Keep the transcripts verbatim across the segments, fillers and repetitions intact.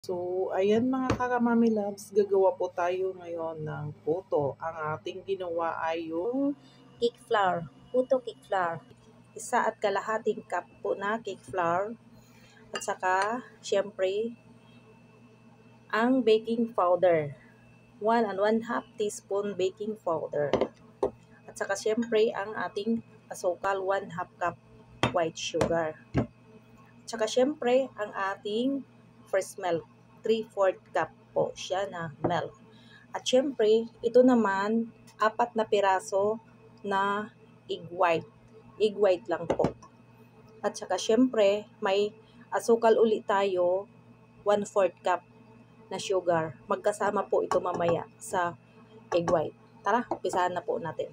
So, ayan mga kakamami loves, gagawa po tayo ngayon ng puto. Ang ating ginawa ay yung cake flour, puto cake flour. Isa at kalahating cup po na cake flour. At saka, syempre, ang baking powder. one and one half teaspoon baking powder. At saka, syempre, ang ating asukal, one half cup white sugar. At saka, syempre, ang ating fresh milk. three fourth cup po siya na milk. At syempre, ito naman, apat na piraso na egg white. Egg white lang po. At saka syempre, may asukal ulit tayo, one fourth cup na sugar. Magkasama po ito mamaya sa egg white. Tara, umpisahan na po natin.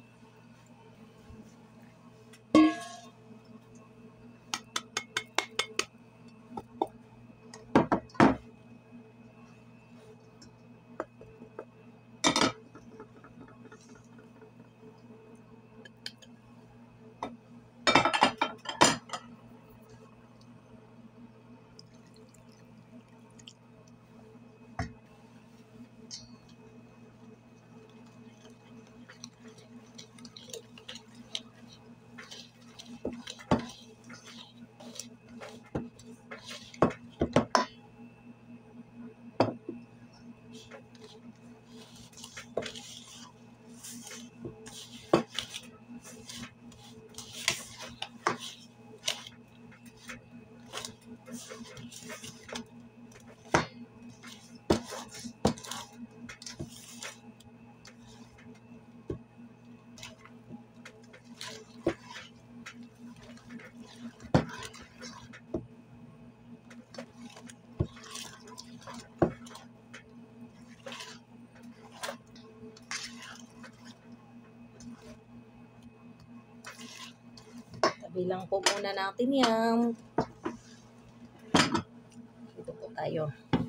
Tabi lang po muna natin yan. Dito po tayo.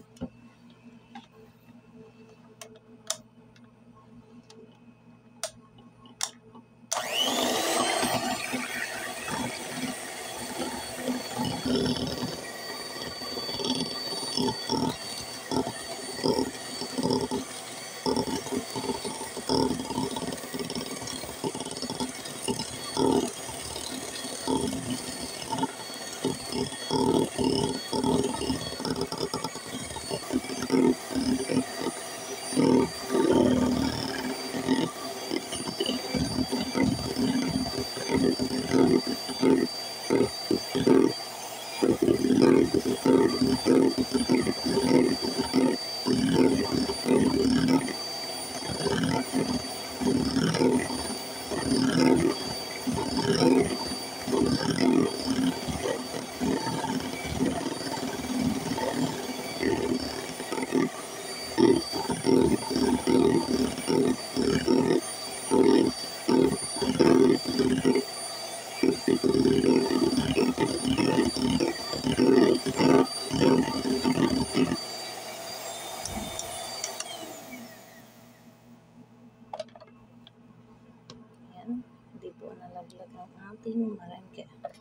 Ayan, hindi po nalaglag ang ating marangke.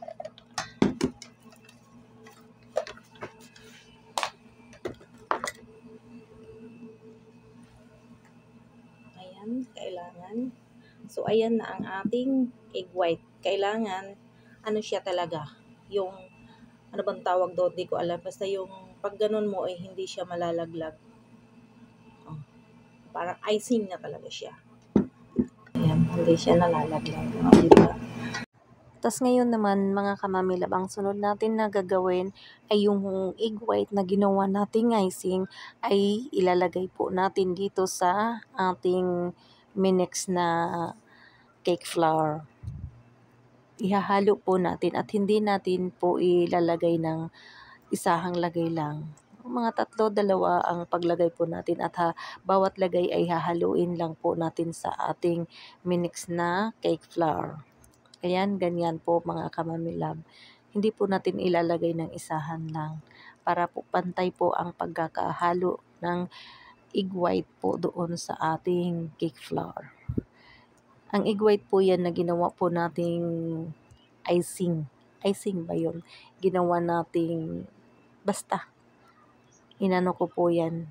Ayan, kailangan. So, ayan na ang ating egg white. Kailangan, ano siya talaga, yung, ano bang tawag doon, di ko alam. Basta yung, pag ganun mo, ay eh, hindi siya malalaglag. Oh, parang icing na talaga siya. Ayan, hindi siya nalalaglag. Oh, diba? Tapos ngayon naman, mga kamamilab, ang sunod natin na gagawin ay yung egg white na ginawa nating icing ay ilalagay po natin dito sa ating minix na cake flour. Ihahalo po natin at hindi natin po ilalagay ng isahang lagay lang. Mga tatlo, dalawa ang paglagay po natin at ha, bawat lagay ay hahaluin lang po natin sa ating minix na cake flour. Ayan, ganyan po mga kamamilab. Hindi po natin ilalagay ng isahan lang para po pantay po ang pagkakahalo ng egg white po doon sa ating cake flour. Ang egg white po yan na ginawa po nating icing. Icing ba yun? Ginawa nating basta. inano ko po yan,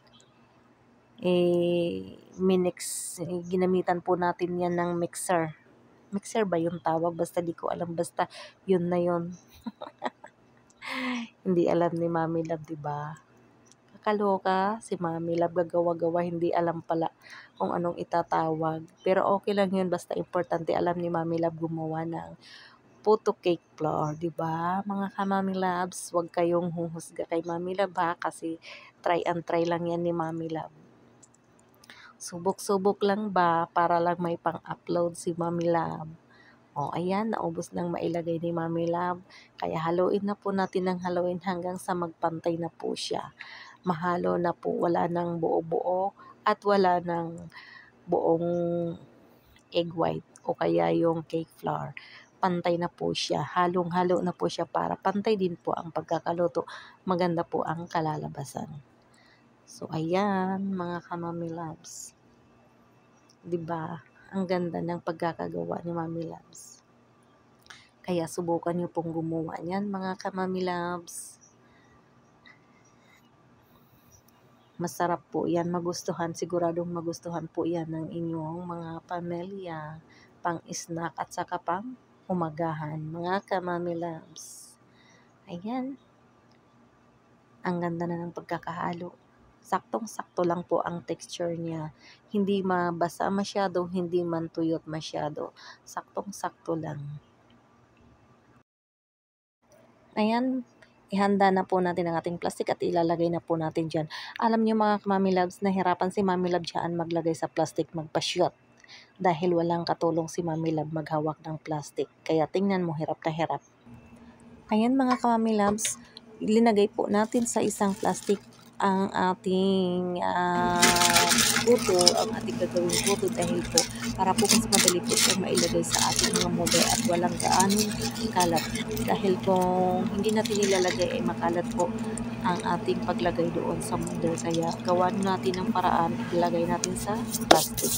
eh, minix, eh, ginamitan po natin yan ng mixer. Mixer ba yung tawag? Basta di ko alam, basta yun na yun. Hindi alam ni Mami Love, diba? Kakaloka, si Mami Love gagawa-gawa, hindi alam pala kung anong itatawag. Pero okay lang yun, basta importante alam ni Mami Love gumawa ng puto cake flour, di ba? Mga ka-Mami Loves, huwag kayong huhusga kay Mami Love ha, kasi try and try lang yan ni Mami Love. Subok-subok lang ba para lang may pang-upload si Mami Love? O, ayan, naubos nang mailagay ni Mami Love. Kaya haluin na po natin ng haluin hanggang sa magpantay na po siya. Mahalo na po, wala nang buo-buo at wala nang buong egg white o kaya yung cake flour. Pantay na po siya, halong-halo na po siya para pantay din po ang pagkakaluto. Maganda po ang kalalabasan. So, ayan, mga ka-Mami Loves. Diba? Ang ganda ng pagkakagawa ni Mami Loves. Kaya subukan niyo pong gumawa niyan, mga ka-Mami Loves. Masarap po yan, magustuhan, siguradong magustuhan po yan ng inyong mga pamilya, pang snack at saka pang umagahan, mga ka-Mami Loves. Ayan, ang ganda na ng pagkakahalo. Saktong-sakto lang po ang texture niya. Hindi mabasa masyado, hindi man tuyot masyado. Saktong-sakto lang. Ayan, ihanda na po natin ang ating plastic at ilalagay na po natin dyan. Alam niyo mga Mami Loves, nahirapan si Mami Love dyan maglagay sa plastic, magpa-shoot. Dahil walang katulong si Mami Love maghawak ng plastic. Kaya tingnan mo, hirap na hirap. Ayan mga Mami Loves, linagay po natin sa isang plastic ang ating uh, puto, ang ating gagawin puto dahil po para po mas madali po siya mailagay sa ating mga molde at walang gaanong kalat. Dahil kung hindi natin ilalagay ay makalat po ang ating paglagay doon sa molde. Kaya gawan natin ng paraan, ilagay natin sa plastic.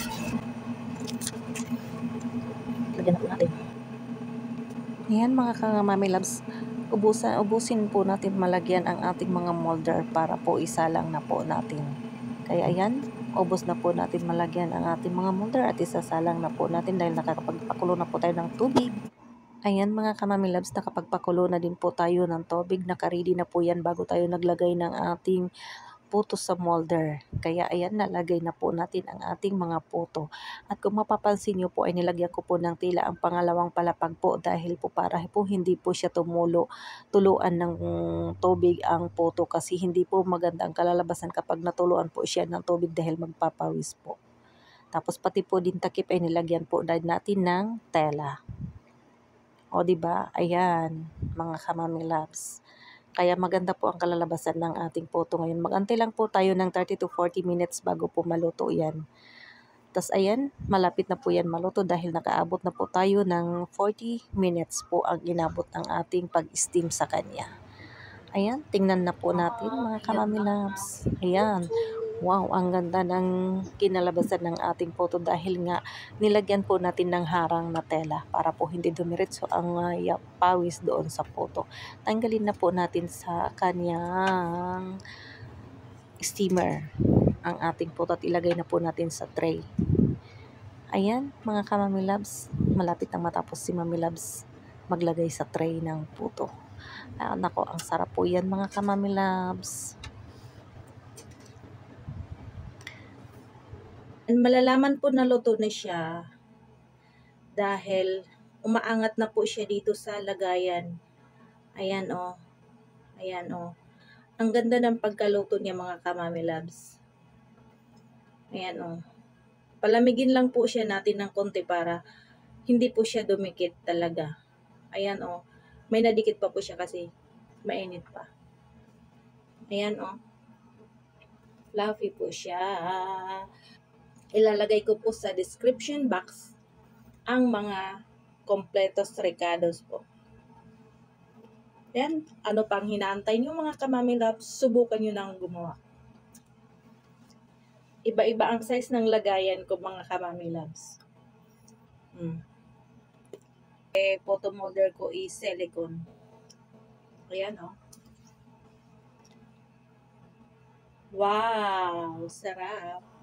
Lagyan na po natin. Ayan mga Mami Loves, ubusan, ubusin po natin malagyan ang ating mga molder para po isa lang na po natin. Kaya ayan, ubos na po natin malagyan ang ating mga molder at isasalang na po natin dahil nakakapagpakulo na po tayo ng tubig. Ayan mga Mami Loves, nakapagpakulo na din po tayo ng tubig. Nakaready na po yan bago tayo naglagay ng ating puto sa molder. Kaya ayan, nalagay na po natin ang ating mga puto. At kung mapapansin nyo po ay nilagyan ko po ng tila ang pangalawang palapag po dahil po para po hindi po siya tumulo, tuluan ng tubig ang puto kasi hindi po maganda ang kalalabasan kapag natuluan po siya ng tubig dahil magpapawis po. Tapos pati po din takip ay nilagyan po natin ng tela. O diba? Ayan, mga Mami Loves. Kaya maganda po ang kalalabasan ng ating puto ngayon. Mag-antay lang po tayo ng thirty to forty minutes bago po maluto yan. Tapos ayan, malapit na po yan maluto dahil nakaabot na po tayo ng forty minutes po ang inabot ng ating pag-steam sa kanya. Ayan, tingnan na po natin mga Mami Loves. Ayan, wow, ang ganda ng kinalabasan ng ating puto dahil nga nilagyan po natin ng harang na tela para po hindi dumiretso ang uh, pawis doon sa puto. Tanggalin na po natin sa kanyang steamer ang ating puto at ilagay na po natin sa tray. Ayan, mga Mami Loves, malapit nang matapos si Mami Loves maglagay sa tray ng puto. Ah, nako, ang sarap po yan mga Mami Loves. Malalaman po na luto na siya dahil umaangat na po siya dito sa lagayan. Ayan o. Oh. Ayan o. Oh. Ang ganda ng pagkaluto niya mga Mami Loves. Ayan o. Oh. Palamigin lang po siya natin ng konti para hindi po siya dumikit talaga. Ayan o. Oh. May nadikit pa po siya kasi mainit pa. Ayan o. Oh. Fluffy po siya. Ilalagay ko po sa description box ang mga kompletos recados po. Yan, ano pang hinaantay nyo mga Mami Loves, subukan nyo nang gumawa. Iba-iba ang size ng lagayan ko mga Mami Loves. Hmm. Eh, photo molder ko is silicone. Ayan o. Oh. Wow, sarap.